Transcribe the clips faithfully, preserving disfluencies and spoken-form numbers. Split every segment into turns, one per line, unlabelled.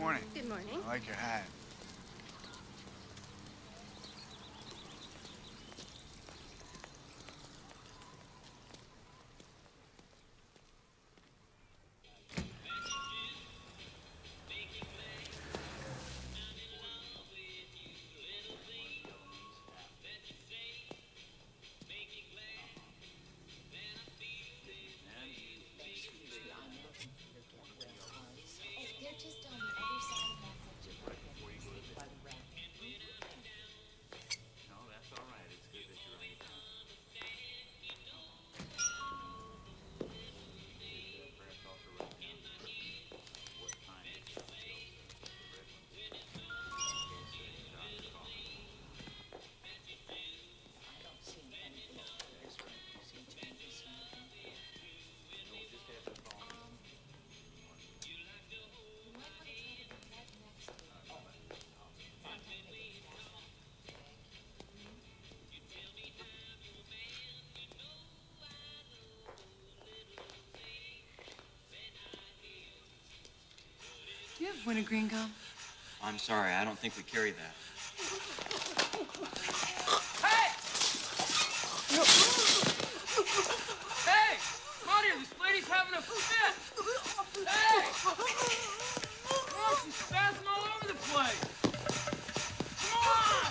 Morning.
Good morning.
I like your hat.
Do you have wintergreen gum?
I'm sorry, I don't think we carry that.
Hey! No. Hey! Come on here, this lady's having a fit! Hey! Come on, she's spazzing all over the place! Come on!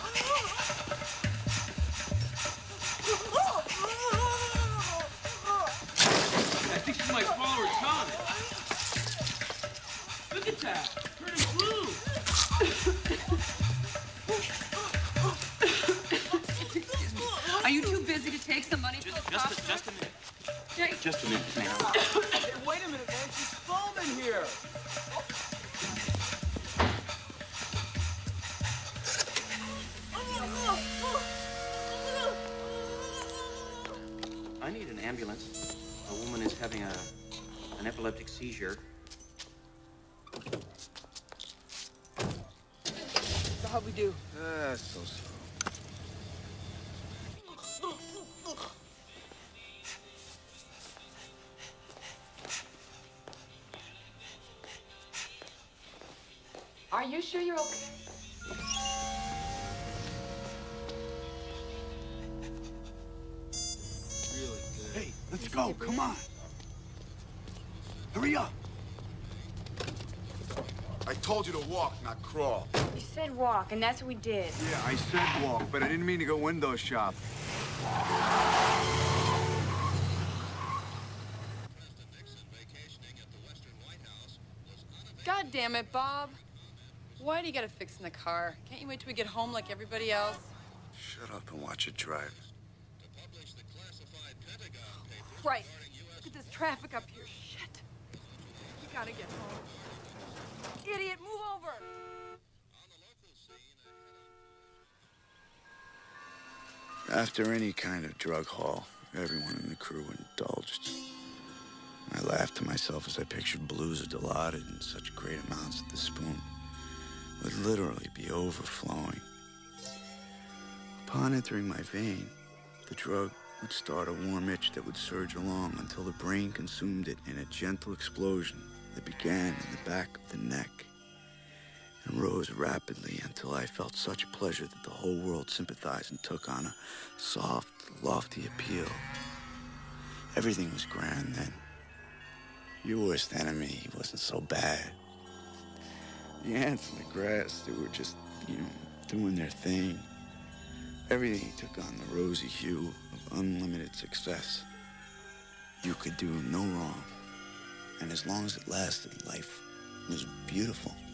I think she might swallow her tongue. Look at that! Turning blue!
Are you too busy to take some money
Just,
for a
just, a, just a minute.
Jake.
Just a minute, ma'am.
Hey, wait a minute, man. She's foaming here.
I need an ambulance. A woman is having a an epileptic seizure.
So how'd we do?
Uh, so so.
Are you sure you're okay?
Really good.
Hey, let's go. Come on. Hurry up. I told you to walk, not crawl.
You said walk, and that's what we did.
Yeah, I said walk, but I didn't mean to go window shop.
God damn it, Bob. Why do you gotta fix in the car? Can't you wait till we get home like everybody else?
Shut up and watch it drive.
Christ, look at this traffic up here. Shit. You gotta get home. Idiot, move over!
After any kind of drug haul, everyone in the crew indulged. I laughed to myself as I pictured blues of Dilaudid in such great amounts that the spoon would literally be overflowing. Upon entering my vein, the drug would start a warm itch that would surge along until the brain consumed it in a gentle explosion that began in the back of the neck and rose rapidly until I felt such pleasure that the whole world sympathized and took on a soft, lofty appeal. Everything was grand then. Your worst enemy wasn't so bad. The ants in the grass, they were just, you know, doing their thing. Everything took on the rosy hue of unlimited success. You could do no wrong. And as long as it lasted, life was beautiful.